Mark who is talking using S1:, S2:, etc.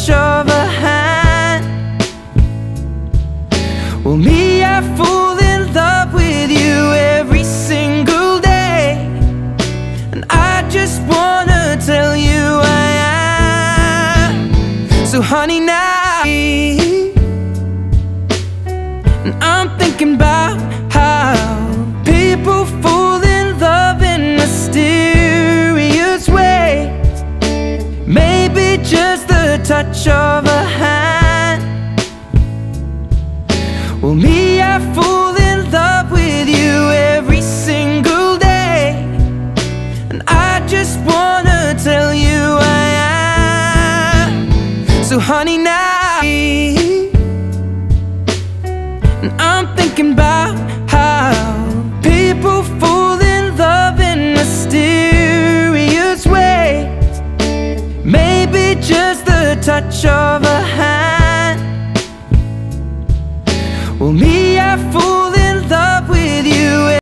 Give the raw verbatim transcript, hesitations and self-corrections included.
S1: touch of a hand. Well, me, I fall in love with you every single day, and I just wanna tell you I am. So honey, now, and I'm thinking about how people fall in love in mysterious ways. Maybe just the touch of a hand. Well, me, I fall in love with you every single day, and I just wanna tell you I am. So honey, now, and I'm thinking about how people fall in love in mysterious ways. Maybe just the touch of a hand. Well, me,